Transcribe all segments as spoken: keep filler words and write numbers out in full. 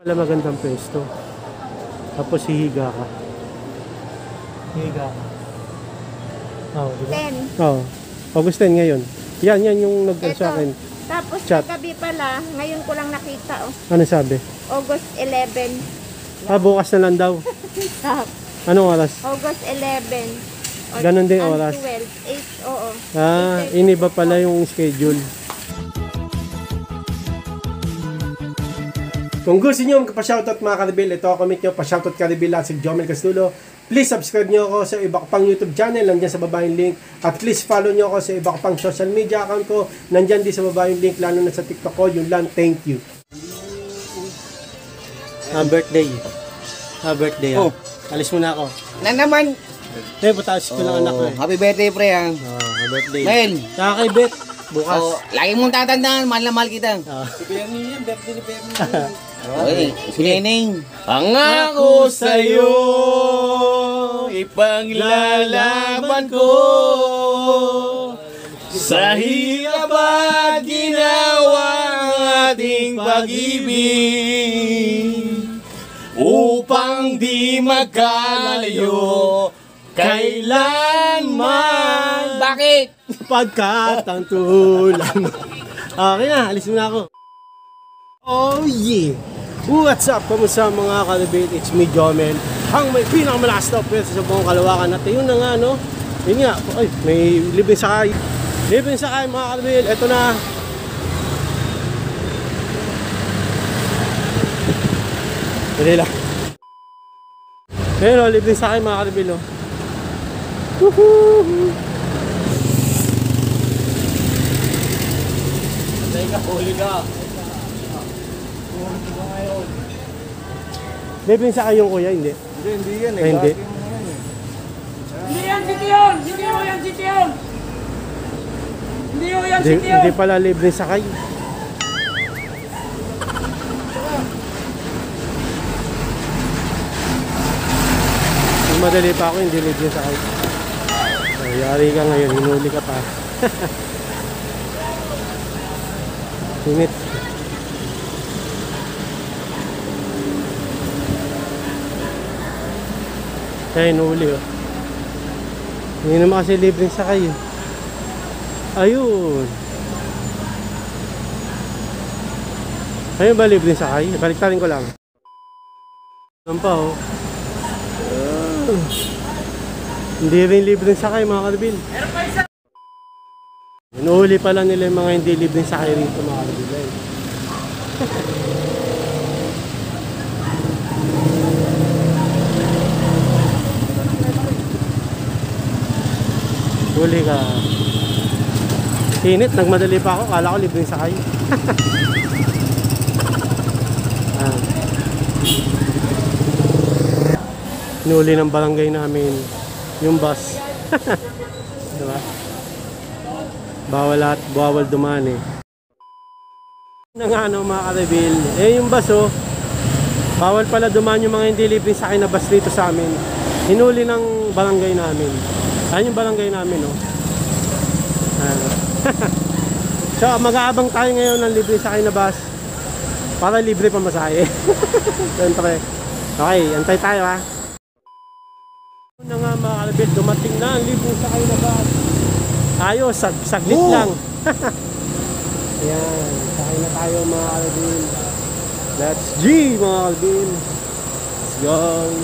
Wala magandang pwesto. Tapos hihiga ka. Hihiga ka. Oo, oh, diba? ten. Oo. Oh, August ten ngayon. Yan, yan yung nag-ano sa akin. Tapos Chat. kagabi pala, ngayon ko lang nakita oh. Ano sabi? August eleven. Ah, bukas na lang daw. Anong oras? August eleven. Ganon din oras. twelve. eight, oo. Ah, iniba pala yung schedule. Kung gusto nyo magpa-shoutout mga Karibil, ito ako commit nyo, pa-shoutout Karibil at si Jomel Castulo. Please subscribe nyo ako sa iba ko pang YouTube channel, nandyan sa baba yung link. At please follow nyo ako sa iba ko pang social media account ko, nandyan din sa baba yung link, lalo na sa TikTok ko. Yun lang, thank you. Ah, birthday. Ah, birthday ah. Oh. Alis muna ako. Na naman. Eh, pataas ko ng anak ko eh. Happy birthday, pre, ha? Oh, happy birthday. Ngayon. Saka kay Beth, bukas. Oh, lagi mong tatandaan, mahal na mahal kita. Ah. Si Bernie yan, birthday ni Bernie. Okay, si Neneng. Pangako sa'yo, ipaglalaban ko sa hirap at ginawa ating pag-ibig upang di magkalayo kailanman. Bakit? Pagkat ang tulang. Okay na, alis muna ako. Oh yeah! What's up? Kamusta mga Karibil? It's me, Jomel. Ang may pinakamalakas na pwesto sa buong Kalawakan natin. Yun na nga, no? Yun nga. Ay, may libreng sakay. Libreng sakay mga Karibil. Ito na. Dali lang. Pero libreng sakay mga Karibil, oh. Woohoo! Patay ka, huli ka. Libreng sakay yung kuya, hindi? Hindi, hindi yan eh. Ay, hindi. Hindi yan si Tion! Hindi mo yan si Tion! Hindi mo yan si Hindi, Tion! hindi pala libreng sakay. Kung madali pa ako, hindi libreng sakay. So, yari ka ngayon, hinuli ka pa. Init. Kaya hinuli, oh. Hindi naman kasi libreng sakay, eh. Ayun. Ayun ba libreng sakay? Baliktarin ko lang. Ano pa, oh. Ah. Hindi rin libreng sakay mga Karibil. Inuhuli pala nila yung mga hindi libreng sakay rito mga Karibil. Huli ka. Init, nagmadali pa ako. Kala ko libreng sakay. Ah. Nuli ng barangay namin yung bus. Diba? Bawal at bawal dumaan eh. Nang ano mga Karibil, eh yung bus oh, bawal pala dumaan yung mga hindi libreng sakay na bus dito sa amin. Hinuli ng barangay namin. Ayan yung barangay namin, oh. Ayan. So, mag-aabang tayo ngayon ng libre sakay na bus para libre pamasahe. Siyempre. Okay, antay tayo, ha. Ano nga mga Karibil, dumating na ang libre sakay na bus. Ayos, sag saglit oh. lang. Ayan, sakay na tayo mga Karibil. Let's G, mga Karibil. Let's go.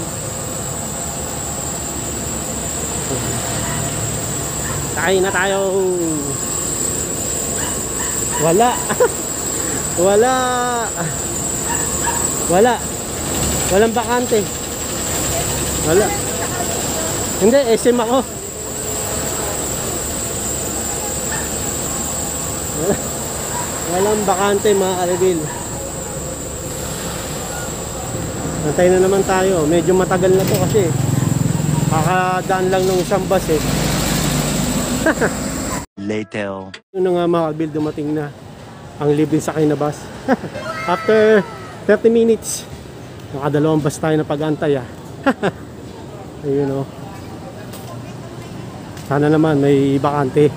Sakay na tayo. Wala. Wala. Wala. Walang bakante. Wala. Hindi, S M ako. Wala. Walang bakante mga Karibil. Antay na naman tayo. Medyo matagal na to kasi kakadaan lang ng isang bus eh. Later. Yun na nga mga Karibil, dumating na ang libreng sakay na bus. After thirty minutes, nakadalawang bus tayo na pag-antay ah. Ayun oh. Sana naman may bakante.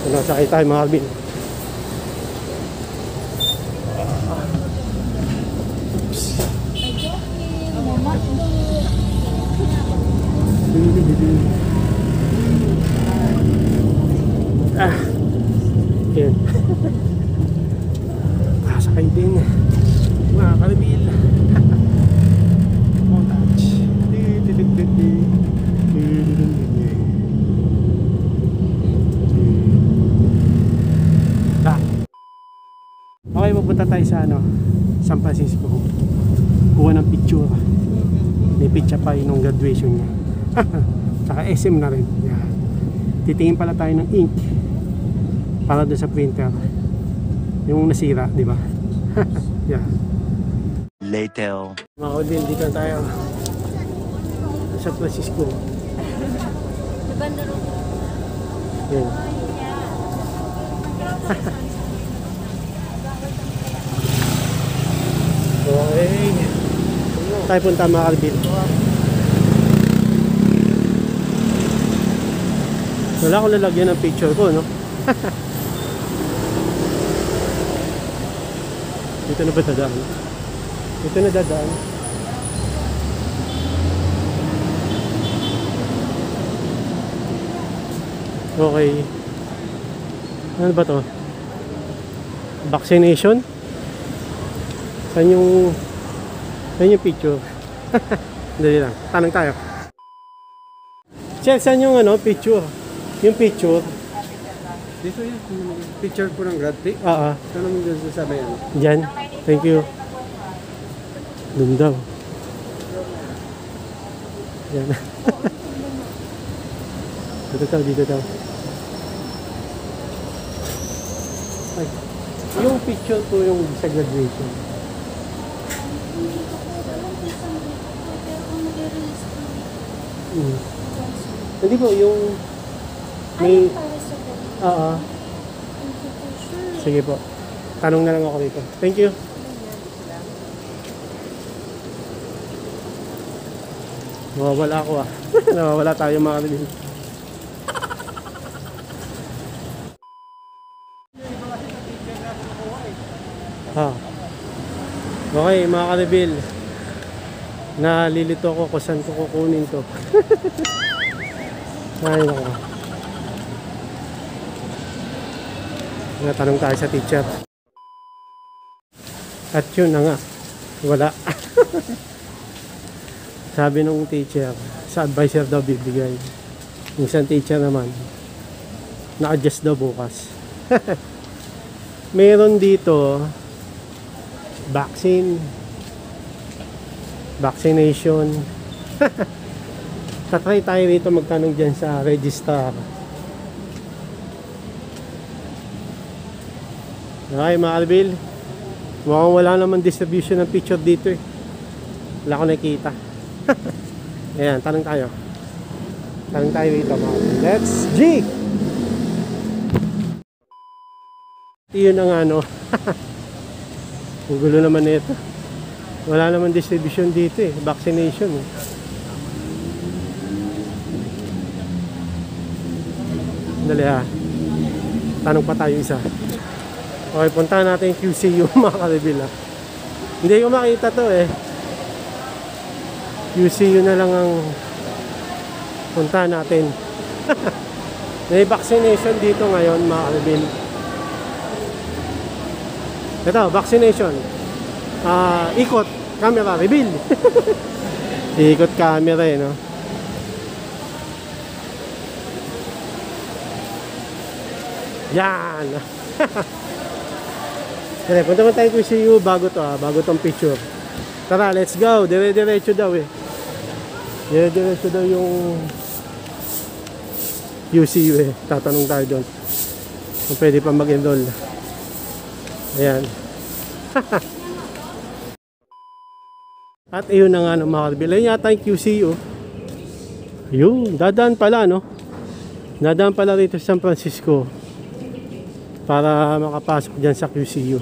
Nasakay tayo mga Alvin. Ah, yun. Nasakay din mga Kalbil. Montage. Ah. Okay, pupunta tayo sa ano, San Francisco. Kuha ng picture. May picture pa yun nung graduation niya. Tsaka S M na rin. Yan. Titingin pala tayo ng ink para doon sa printer. Yung nasira, di ba? Yeah. Later. Mga Odin, dito na tayo sa San Francisco. Yan. Okay. Tayo punta mga Alvin. Wala akong lalagyan ng picture ko, no? Dito na ba dadaan? Dito na dadaan. Okay. Ano ba to? Vaccination? Saan yung saan yung picture? Dali lang. Tanong tayo. Check, saan yung ano, picture? Yung picture. Dito yun, picture po ng grad trip. Oo. Saan mo dyan sasabi yan? Diyan. Thank you. Doon daw. Yan. Dito daw, dito daw. Ay. Yung picture po yung sa graduation. Hmm. Hindi po, yung may... Oo. Sige po. Tanong na lang ako dito. Thank you. Nawawala ako ah. Nawawala tayo mga Kalbil. Ah. Okay mga Kalbil. Nalilito ako kung saan ko kukunin to. Ay nako. Natanong tayo sa teacher. At yun na nga. Wala. Sabi nung teacher, sa advisor daw bibigay. Yung isang teacher naman, na-adjust daw bukas. Meron dito, vaccine, vaccination. Tatry tayo rito magtanong dyan sa registrar. Okay mga Kalbil, mukhang wala naman distribution ng picture dito eh. Wala ko nakikita. Ayan, tanong tayo. Tanong tayo dito mga Kalbil. Let's G! Yun ang ano. Ang gulo naman nito. Wala naman distribution dito eh. Vaccination eh. Dali ha. Tanong pa tayo isa. Okay, puntahan natin yung Q C U mga Kalbil ha. Hindi ko makita to eh. Q C U na lang ang puntahan natin. May vaccination dito ngayon mga Kalbil. Ito, vaccination. Ah, uh, ikot camera reveal. Ikot camera eh, no? Yan. Kaya punta mo tayo Q C U bago to ah, bago tong picture. Tara, let's go. Dire-diretso daw eh. Dire-diretso daw yung Q C U eh. Tatanong tayo doon kung pwede pa mag-enroll. Ayan. At ayun na nga ng mga Kalbil. Ayun yata yung Q C U. Ayun, dadaan pala no. Dadaan pala rito sa San Francisco para makapasok dyan sa Q C U.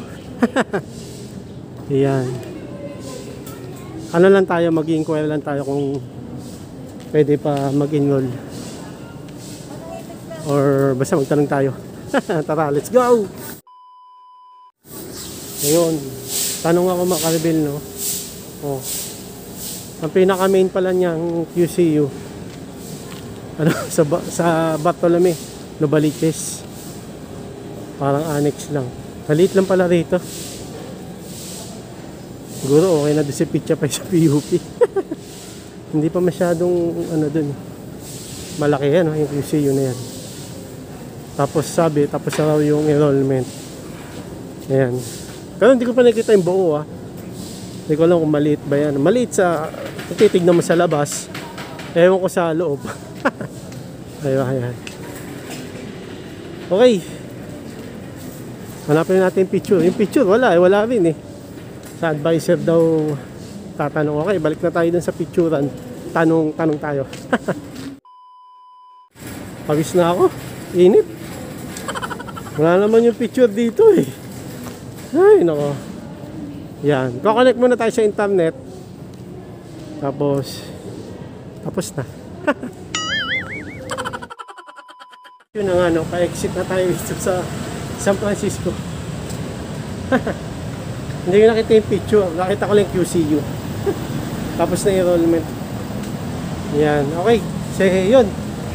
Ayan. Ano lang tayo, mag-inquire lang tayo kung pwede pa mag-enroll or basta magtanong tayo. Tara, let's go! Ayun, tanong ako mga ka-rebel, no? Oh. Ang pinaka main pala niyang Q C U ano, sa, sa Bartolome Novaliches, parang annex lang, maliit lang pala rito. Siguro okay na doon si Pitcha pa sa P U P. Hindi pa masyadong ano dun, malaki yan, no? Yung Q C U na yan. Tapos sabi, tapos na raw yung enrollment. Ayan, pero hindi ko pa nakita yung buo, ah. Hindi ko alam kung maliit ba yan. Maliit sa, titignan mo sa labas, ewan ko sa loob. Ayun, ayan. Okay, hanapin natin yung picture. Yung picture wala eh, wala rin eh. Sa advisor daw tatanong. Okay, balik na tayo dun sa picturean. Tanong, tanong tayo. Pawis na ako, init. Wala naman yung picture dito eh. Ay, nako. Yan, kukonect muna tayo sa internet. Tapos Tapos na. Yun na nga, no, pa-exit na tayo dito sa San Francisco. Hindi ko nakita yung picture, nakita ko lang Q C U. Tapos na enrollment. Yan, okay. So, yun.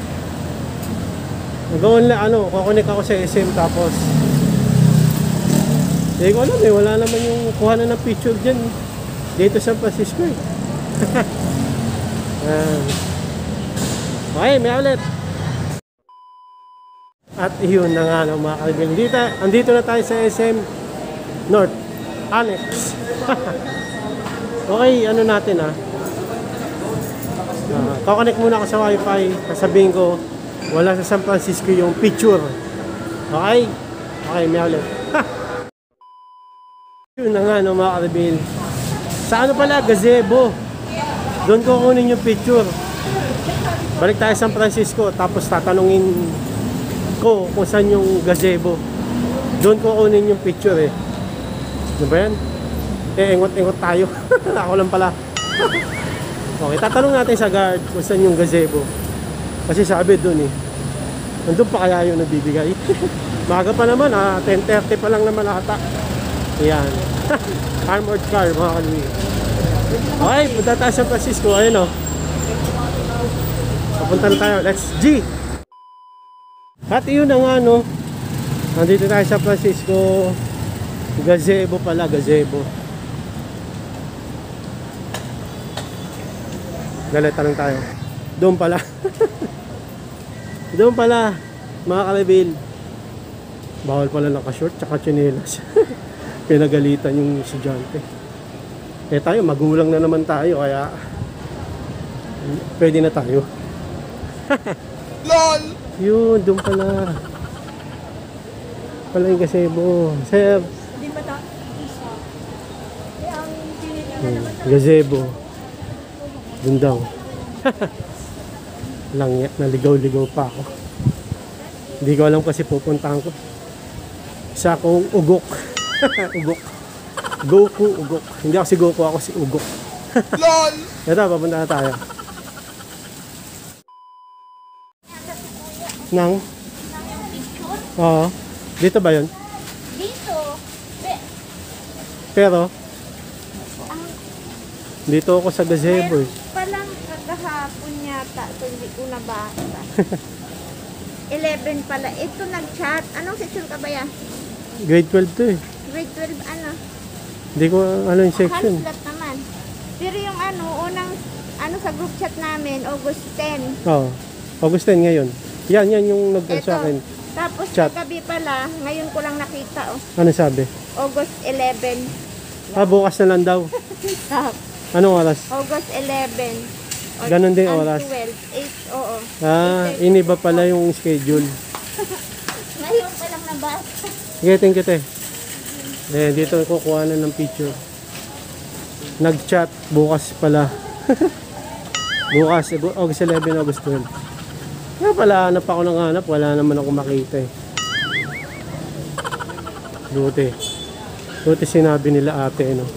Mag-on lang, ano, kukonect ako sa S M. Tapos hindi ko alam eh, wala naman yung kuha na ng picture dyan dito sa San Francisco eh. uh, okay, may ulit. At yun na nga no, mga kaibigan, dito, andito na tayo sa S M North Annex. Okay, ano natin ah, uh, kukonect muna ako sa wifi. Sasabihin ko wala sa San Francisco yung picture. Okay, okay, may ulit. Yun na nga no, mga ka-reveal. Sa ano pala, gazebo. Doon ko kunin yung picture. Balik tayo sa San Francisco. Tapos tatanungin ko kung saan yung gazebo. Doon ko kunin yung picture eh. Ano ba yan? Eh, engot-engot tayo. Ako lang pala. Okay, tatanong natin sa guard kung saan yung gazebo. Kasi sabi doon eh, nandun pa kaya yung nabibigay. Maga pa naman ah, ten thirty pa lang naman ata. Ayan. Armored car, mga kaluwi. Okay, punta tayo sa San Francisco. Ayun o. Papunta na tayo. Let's G! At yun na nga, no. Nandito tayo sa San Francisco. Gazebo pala, gazebo. Galeta lang tayo. Doon pala. Doon pala, mga ka-reveal. Bawal pala naka-short, tsaka tsinelas. Pinagalitan yung estudyante. Eh tayo, magulang na naman tayo, kaya pwede na tayo. LOL! Yun, doon pala. Pala yung gazebo. Sir. Hindi ba ito? Isa. Eh, ang tinignan Hmm, gazebo. Doon daw. Langya, naligaw-ligaw pa ako. Hindi ko alam kasi pupuntahan ko. Sa akong ugok. Ugok. Goku, ugok. Hindi ako si Goku, ako si ugok. LOL! Ito, papunta na tayo. Nang? Oo. Dito ba yun? Dito. Be, Pero, dito ako sa gazebo eh. palang kagahapon yata. So, hindi ko nabasa. eleven pala. Ito nag-chat. Anong section ka ba yan? Grade twelve to eh. Grade twelve ano? Hindi ko ano yung section. Half naman. Pero yung ano, unang ano sa group chat namin, August ten. Oo. August ten ngayon. Yan, yan yung nag-chat sa akin. Tapos Chat. kagabi pala, ngayon ko lang nakita oh. Ano sabi? August eleven. Ah, bukas na lang daw. Anong oras? August eleven. O, Ganon din and oras. twelve. eight, oo. Ah, iniba pala yung schedule. Ngayon pa lang nabasa. Sige, thank you, te. Eh, dito kukuha na ng picture. Nag-chat, bukas pala. Bukas, August eleven, August twelve. Kaya pala, hanap ako ng hanap, wala naman ako makita eh. Buti. Buti sinabi nila ate, no?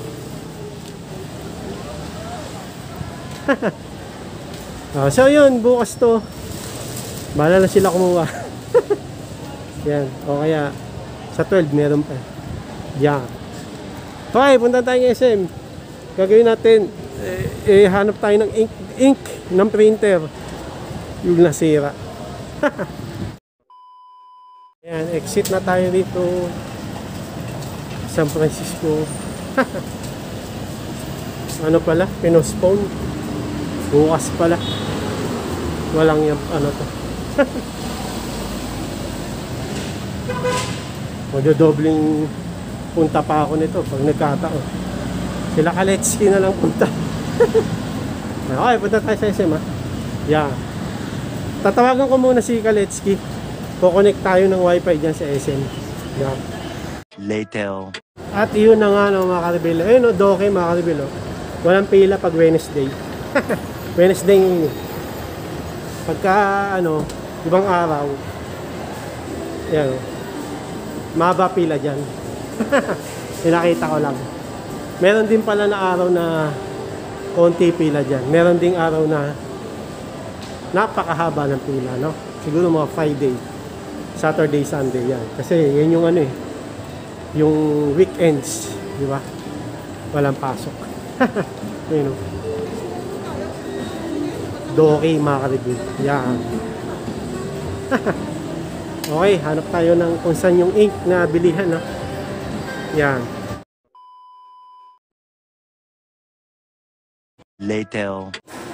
Ah, so yun, bukas to. Bahala na sila kumuha. Yan. O kaya, sa twelve meron pa. Yan. Okay, punta tayo ng S M. Gagawin natin, eh, eh hanap tayo ng ink, ink ng printer. Yung nasira. Yan, exit na tayo dito. San Francisco. Ano pala? Pinospone. Bukas pala. Walang yung ano to. Magdodobling punta pa ako nito pag nagkataon. Sila Kaletsky na lang punta. Okay, punta tayo sa S M ha. Yeah. Tatawagan ko muna si Kaletsky. Kukonect tayo ng wifi dyan sa S M. Yeah. Later. At yun na nga no, mga karibel. Ayun no, doke mga karibel. Oh. Walang pila pag Wednesday. Wednesday yun. Pagka ano, ibang araw. Yan oh. Mahaba pila dyan. Pinakita ko lang. Meron din pala na araw na konti pila dyan. Meron ding araw na napakahaba ng pila, no? Siguro mga Friday, Saturday, Sunday yan. Kasi yan yung ano eh, yung weekends, di ba? Walang pasok. Yun o. Doki mga karibig. Yan. Okay, hanap tayo ng kung saan yung ink na bilihan, no? Yan. Later.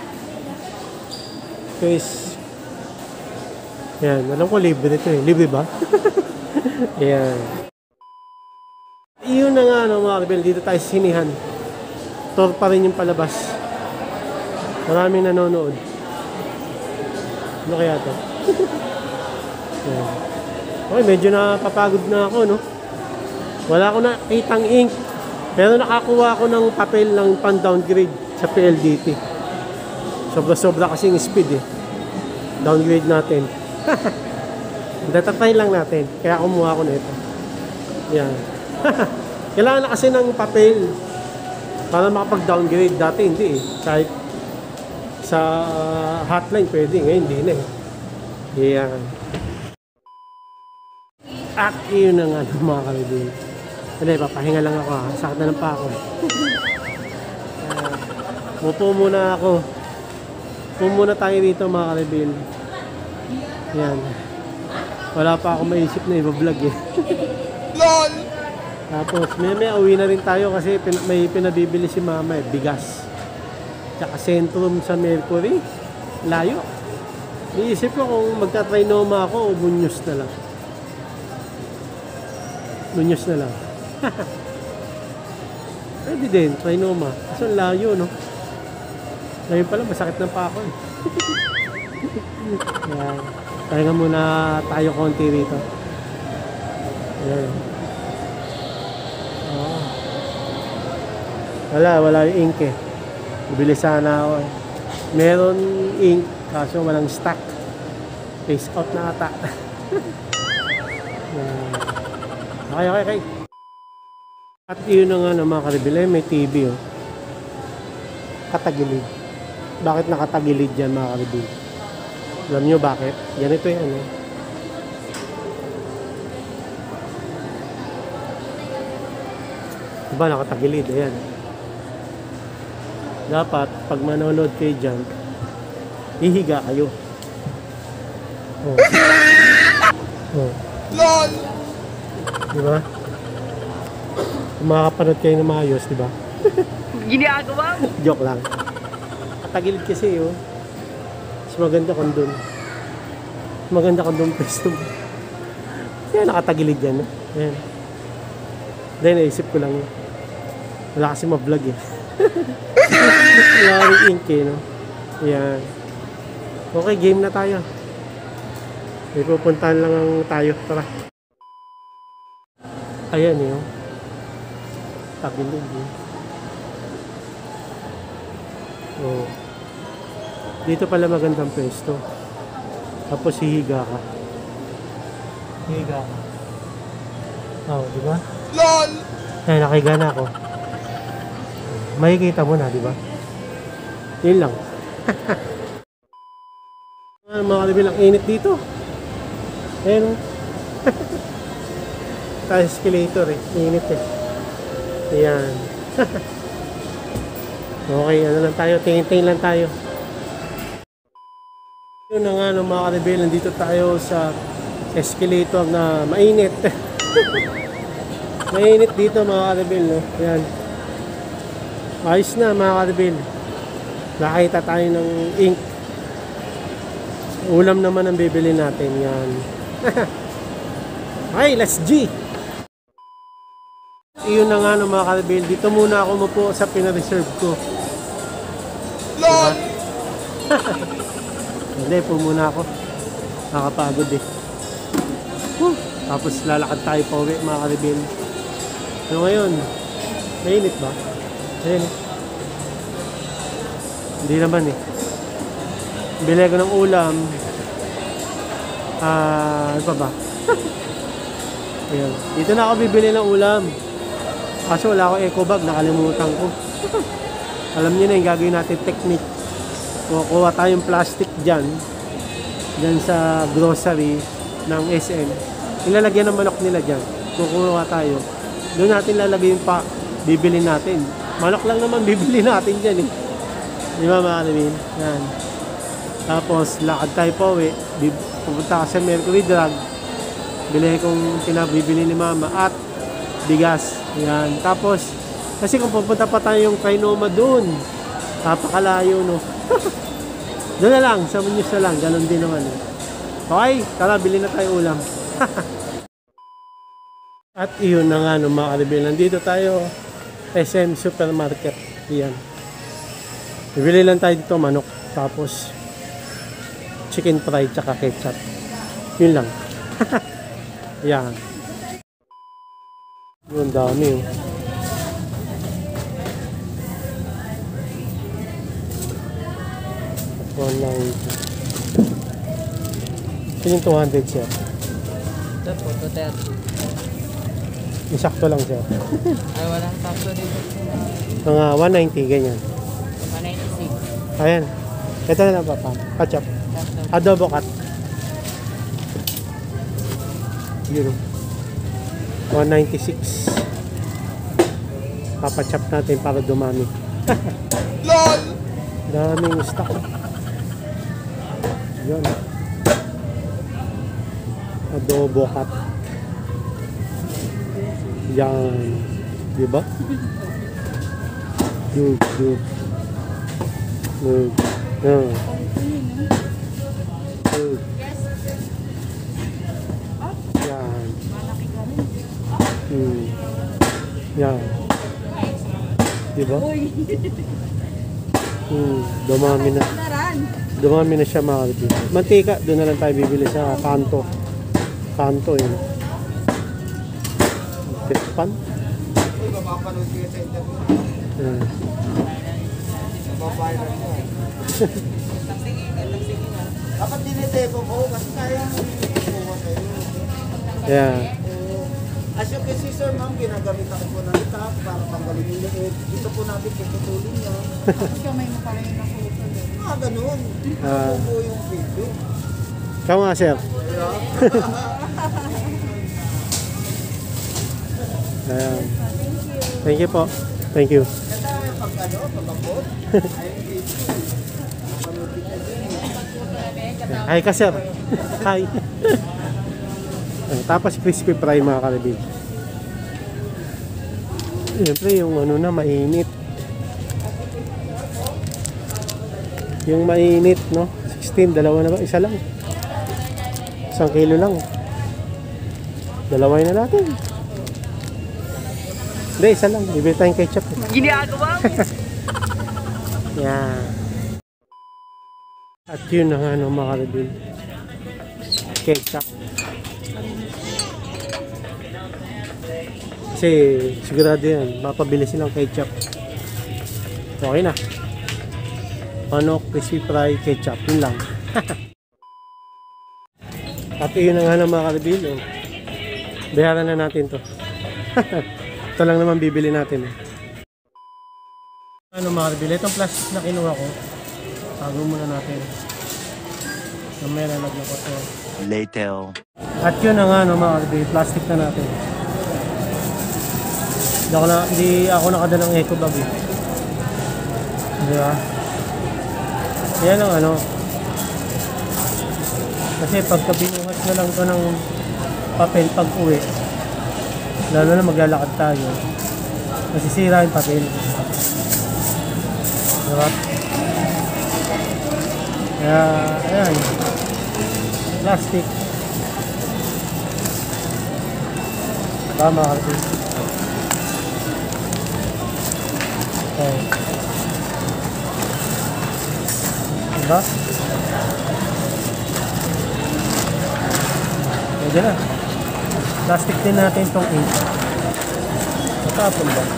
Guys, yan, alam ko libre ito eh. Libre ba? Yan. Iyon na nga no, mga rebel, dito tayo sa sinihan. Tour pa rin yung palabas. Maraming nanonood. Ano kaya to? Yan. Okay, medyo napapagod na ako, no? Wala ko na kitang ink. Pero nakakuha ako ng papel ng pan-downgrade sa P L D T. Sobra-sobra kasing speed eh. Downgrade natin. Datatry lang natin. Kaya kumuha ko na ito. Yan. Kailangan na kasi ng papel para makapag-downgrade. Dati hindi eh. Kahit sa hotline pwede. Ngayon hindi na eh. Yan. At yun na nga mga karibig. Hindi, papahinga lang ako ha. Sakit na lang pa ako. Uh, Upo muna ako. Upo muna tayo dito mga karibig. Yan. Wala pa ako maisip na i-vlog eh. LOL! Tapos may may uwi na rin tayo kasi pin may pinabibili si mama eh. Bigas. Tsaka Centrum sa Mercury. Layo. Iisip ko kung magta-trinoma ako o Muñoz na lang. Muñoz na lang. Pwede din, trinoma. Kasi ang layo, no? Ngayon pala, masakit na pa ako eh. Yan. Pahinga muna tayo konti rito. Ayan. Oh. Wala, wala yung ink eh. Bibili sana ako eh. Meron ink, kaso walang stock. Face out na ata. Yan. Okay, okay, okay. At yun na nga na mga karibile, may T V oh. Katagilid. Bakit nakatagilid yan mga karibile? Alam nyo bakit? Ganito yan eh. Diba nakatagilid? Ayan. Dapat pag manonood kayo dyan, hihiga kayo. Oh. Oh. LOL! Diba? Kung makakapanood kayo ng maayos, diba? Ginagawa? Joke lang. Katagilid kasi, oh. Mas maganda kung dun. Mas maganda kung dun pwesto mo. Kaya nakatagilid yan, eh. Ayan. Dahil naisip ko lang, wala kasi ma-vlog, eh. Wala rin ink, eh, no? Ayan. Okay, game na tayo. May pupuntahan lang ang tayo. Tara. Ayan yun. Tagilid yun. Oh. Dito pala magandang pwesto. Tapos hihiga ka. Hihiga ka. Oh, di ba? LOL! Ay, nakiga na ako. Makikita mo na, di ba? Yun lang. Mga karibel, ang init dito. Ayan o. Tayo escalator eh. Init eh. Ayan. Okay, ano lang tayo. Tingin-tingin lang tayo. Yun na nga no, mga ka-rebel. Nandito tayo sa escalator na mainit. Mainit dito mga ka-rebel. No? Ayan. Ayos na mga ka-rebel. Nakita tayo ng ink. Ulam naman ang bibili natin. Yan. Okay, let's G! Iyon na nga no, mga ka-rebel. Dito muna ako mupo sa pinareserve ko. Diba? Hindi, po muna ako. Nakapagod eh. Whew. Tapos lalakad tayo pa uwi mga ka-rebel. So ngayon, mainit ba? Ayun eh. Hindi naman eh. Bili ko ng ulam. Ah, ano pa ba? Ayan. Dito na ako bibili ng ulam. Kaso wala akong eco bag, nakalimutan ko. Alam niyo na yung gagawin natin technique. Kukuha tayong plastic dyan. Dyan sa grocery ng S M. Ilalagyan ng manok nila dyan. Kukuha tayo. Doon natin lalagay yung pa bibili natin. Manok lang naman bibili natin dyan eh. Di ba mga kaibigan? Yan. Tapos lakad tayo pa uwi. Pupunta ka sa Mercury Drug. Bili kong pinabibili ni mama at bigas. Yan. Tapos, kasi kung pupunta pa tayo yung Trinoma doon, napakalayo, no? Doon na lang, sa Muñoz na lang. Ganon din naman. Eh. Okay, tara, bili na tayo ulam. At iyon na nga, no, mga ka-rebel. Nandito tayo, S M Supermarket. Yan. Bibili lang tayo dito, manok. Tapos, chicken fried, tsaka ketchup. Yun lang. Yan. Yun, dami oh. one ninety. Yung two hundred siya. Ito po, two thirty. Yung sakto lang siya. Ay, walang sakto dito. Mga one ninety, ganyan. one ninety-six. Ayan. Ito na lang pa pa. Ketchup. Adobo cut. Yun oh. one ninety-six. Papachop natin para dumami. LOL! Daming stock. Yun. Adobo cut. Yan. Diba? Dug, dug. Dug. Dug. Dug. Yan. Hmm. Yan. Diba? Hmm. Dumami na. Dumami na siya mga kaibigan. Mantika, doon na lang tayo bibili sa kanto. Kanto yun. Pispan. Mapapanood kayo sa internet. Hmm. Mababayaran mo. Dapat diniteko ko kasi sayang kuha kayo. Yeah. As you can see sir ma'am, ginagamit ako po ng tap para panggalin yung leeg. Dito po natin puputulin niya. Tapos kamay mo pa rin yung nakutol. Ah, ganun. Ah. Ito po yung video. Kama nga, sir. Ayan. Thank you po. Thank you. Kaya pag ano, pag-abot, ay Hi ka, sir. Hi. Tapos crispy fry mga kalibig. Siyempre yung ano na mainit. Yung mainit, no? sixteen, dalawa na ba? Isa lang. Isang kilo lang. Dalaway na natin. Hindi, isa lang. Bibili tayong ketchup. Ginagawa mo! Yan. At yun na nga, no, mga kalibig. Ketchup. Kasi sigurado yan, mapabili silang ketchup. Okay na. Manok, crispy fry, ketchup. Yun lang. At yun na nga ng mga kalibil. Oh. Bayaran na natin to. Ito lang naman bibili natin. Eh. Ano mga kalibil, itong plastic na kinuha ko. Tago muna natin. Mamaya nalagyan ko to. later. At yun na nga no mga kalibin, plastic na natin. Hindi ako, na, hindi ako nakadalang eco bag eh. Di ba? Yan ang ano. Kasi pagka binuhat na lang ito ng papel pag uwi, lalo na maglalakad tayo, masisira yung papel. Diba? Kaya, ayan. Plastic. Tama ka rin. Okay. Diba? Pwede na. Plastic din natin itong ink. Matapon ba?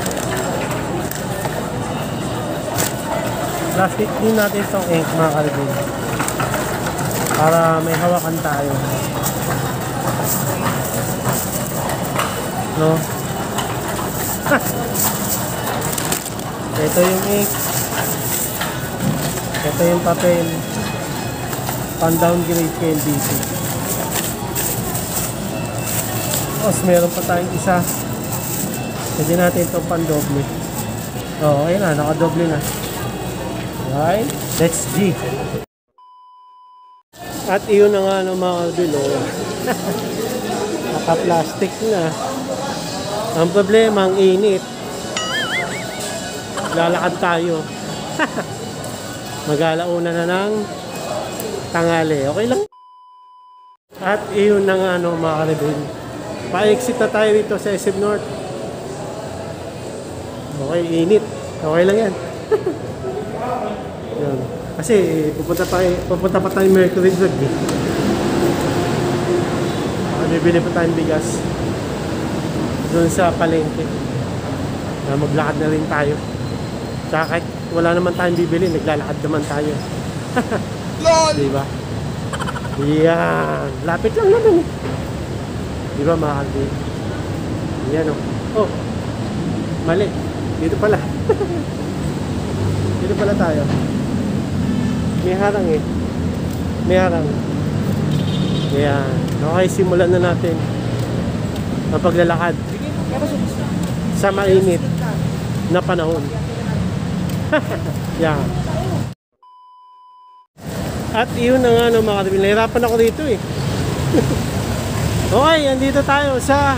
Plastic din natin itong ink mga kalibin. Para may hawakan tayo. No? Ito yung ink. Ito yung papel. Pan-downgrade K N D C. Tapos meron pa tayong isa. Pwede natin itong pan-doble. Oo, ayun na. Naka-doble na. Right? Let's G. At iyon na nga ng mga bilo. Naka-plastic na. Ang problema, ang init. Lalakad tayo. Mag-alauna na ng tanghali. Okay lang. At iyon na nga no, mga kalibin. Pa-exit na tayo dito sa S M North. Okay, init. Okay lang yan. Yan. Kasi pupunta pa, pupunta pa tayo Mercury Drug eh. Bibili pa tayong bigas doon sa palengke. Na maglakad na rin tayo. Tsaka kahit wala naman tayong bibili, naglalakad naman tayo. Diba? Yan. Lapit lang naman eh. Diba mga kalbin? Yan o. Oh. Mali. Dito pala. Dito pala tayo. May harang eh. May harang. Yan. Okay, simulan na natin ang paglalakad sa mainit na panahon. Yan. At iyon na nga no, mga kalibin. Nahirapan ako dito eh. Okay, andito tayo sa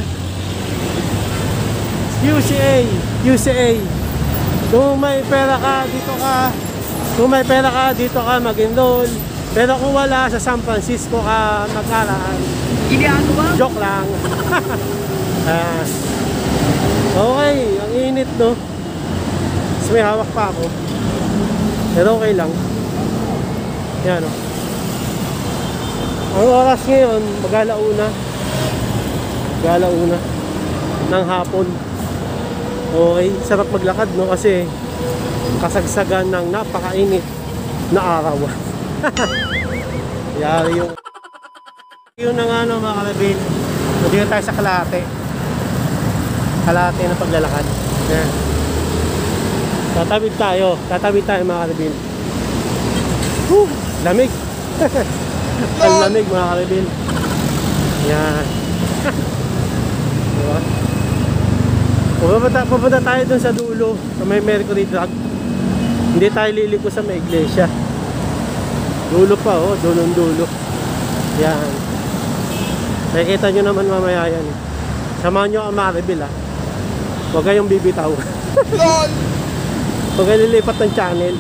U C A. U C A. Kung may pera ka, dito ka. Kung may pera ka, dito ka mag-enroll. Pero kung wala, sa San Francisco ka mag-aral. Joke lang. uh, okay, ang init no. Mas may hawak pa ako. Pero okay lang. Yan o. Ang oras ngayon, mag-alauna. Mag-alauna ng hapon. Okay, sarap maglakad no kasi kasagsagan ng napakainit na araw. Yari yung yun na nga no mga kalibin. Nandito tayo sa kalahati. Kalahati na paglalakad. Yan. Tatawid tayo. Tatawid tayo mga kalibin. Woo! Lamig. Ang lamig mga kalibin. Yan. Diba? Pupunta, pupunta tayo dun sa dulo sa may Mercury Drug. Hindi tayo liliko sa may iglesia. Dulo pa oh, dulong dulo. Yan. Nakikita nyo naman mamaya yan. Samahan nyo ang Maribel ah. Huwag kayong bibitaw. Huwag kayong lilipat ng channel.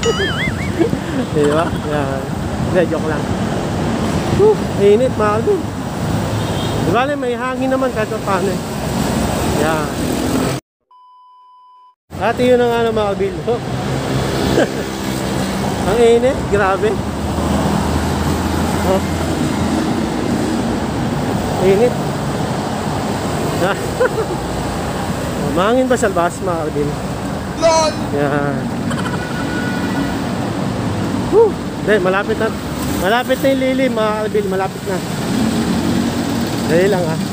Diba? Yan. Hindi, joke lang. Whew, init mga kalbin. Diba may hangin naman kahit paano eh. Yan. At yun na nga ng mga kalbin. Oh. Ang init, grabe. Oh. Init. Mahangin ba sa labas mga kalbin? Yan. Whew. Dahil malapit na. Malapit na yung lilim mga kalbin. Malapit na. Dahil lang ha.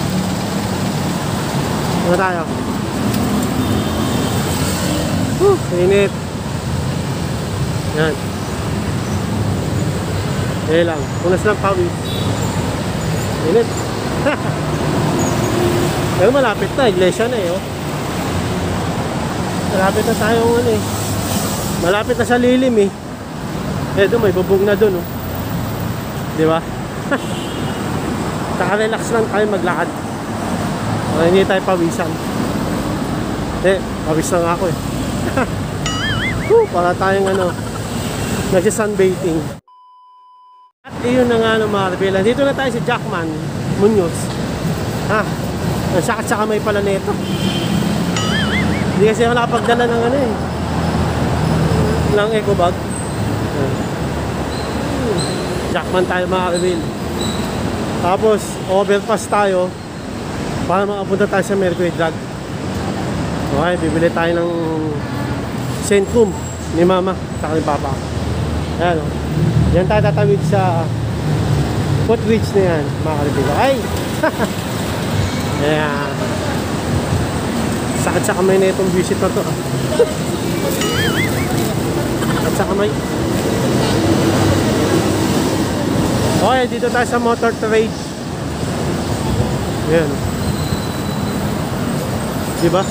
Ano tayo? Whew. Init. Yan. Dahil lang. Punas lang pawis. Init. Pero malapit na, iglesia na eh. Oh. Malapit na tayong ano eh. Malapit na sa lilim eh. Eh doon, may bubog na doon oh. Di ba? Saka-relax lang tayo maglakad. Para hindi tayo pawisan. Eh, pawis lang ako eh. Woo, para tayong ano, nagsi-sunbathing. At iyon na nga ng mga rebela. Dito na tayo si Jackman Munoz. Ha? Ang sakit sa kamay pala nito. Hindi kasi ako nakapagdala ng ano eh. Ng eco bag. Jackman tayo mga rebela. Tapos, overpass tayo para makapunta tayo sa Mercury Drug. Okay, bibili tayo ng Centrum ni Mama saka ni Papa. Ayan o. Yan tayo tatawid sa footbridge na yan, mga kalibila. Ay! Ayan. Sakit sa kamay na itong visit na to. Sakit sa kamay. Okay, dito tayo sa motor trade. Ayan. Diba?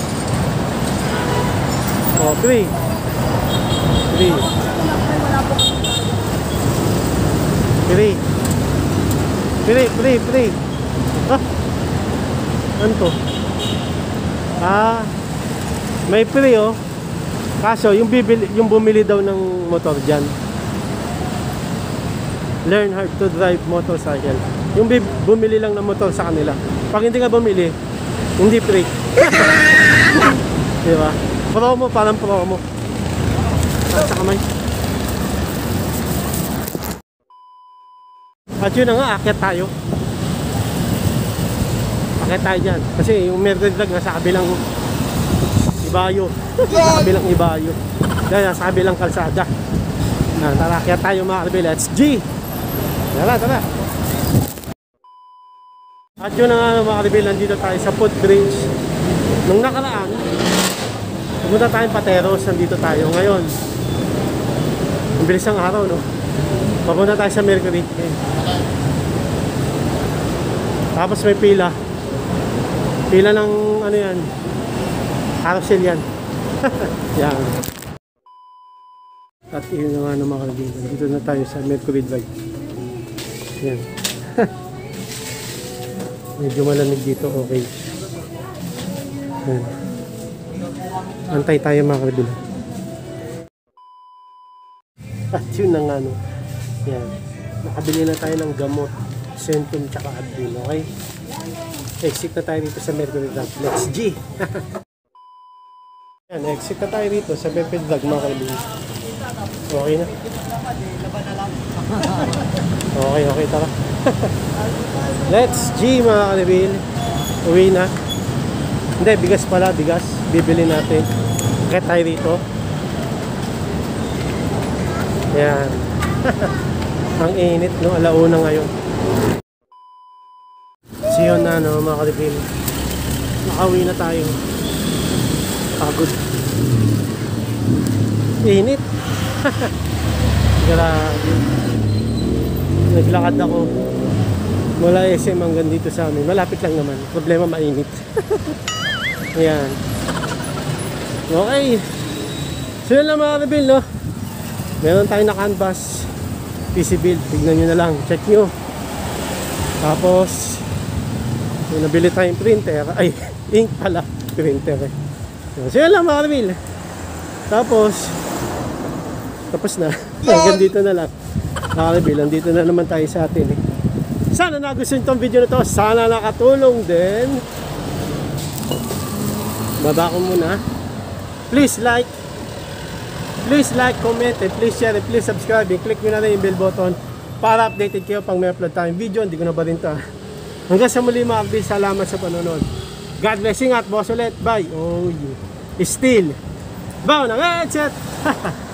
Oh, free. Free. Free. Free, free, free. Ah. Ano to? Ah. May free oh. Kaso yung bibili, yung bumili daw ng motor diyan. Learn how to drive motorcycle. Yung bumili lang ng motor sa kanila. Pag hindi ka bumili, hindi free. Di ba? Promo, parang promo. At sa kamay. At yun na nga, akyat tayo. Akyat tayo dyan. Kasi yung Mercury Drug nasa kabilang ibayo. Nasa kabilang ibayo. Dahil nasa kabilang kalsada. Na, tara, akyat tayo mga karbi. Let's G! Tara, tara. At yun na nga mga karbi, nandito tayo sa footbridge. Nung nakaraan, pumunta tayong Pateros, nandito tayo ngayon. Ang bilis ng araw, no? Papunta tayo sa Mercury. Okay. Tapos may pila. Pila ng ano yan, carousel yan. Yan. At yun na nga ng mga kaibigan. Dito na tayo sa Mercury Drive. Yan. Medyo malamig dito, okay. Yan. Antay tayo mga kaibigan. At yun na nga no. Yan. Nakabili na tayo ng gamot, Centrum tsaka Advil, okay? Exit na tayo dito sa Mercury Drug. Let's G! Yan, exit na tayo dito sa Mercury Drug mga kaibigan. Okay na? Okay, okay, tara. Let's G mga kaibigan. Uwi na. Hindi, bigas pala, bigas. Bibili natin. Kaya tayo dito. Yan. Ang init, no? Alauna ngayon. So yun na, no, mga kalipin. Nakauwi na tayo. Pagod. Init. Grabe. Naglakad ako mula S M hanggang dito sa amin. Malapit lang naman. Problema, mainit. Ayan. Okay. So yun lang mga kalipin, no? Meron tayong na canvas P C build, tignan nyo na lang, check nyo. Tapos yung nabili tayong printer, ay ink pala, printer eh. So yun lang mga kamil. Tapos tapos na, hanggang dito na lang mga kamil, dito na naman tayo sa atin eh. Sana nagustuhan itong video na to, sana nakatulong din. Baba ko muna. Please like, please like, comment, and please share, and please subscribe, and click nyo na rin yung bell button para updated kayo pag may upload tayong video. Hindi ko na ba rin ito. Hanggang sa muli mga kabis, salamat sa panonood. God blessing at boss ulit. Bye. Oh, you. Still. Bow ng headset.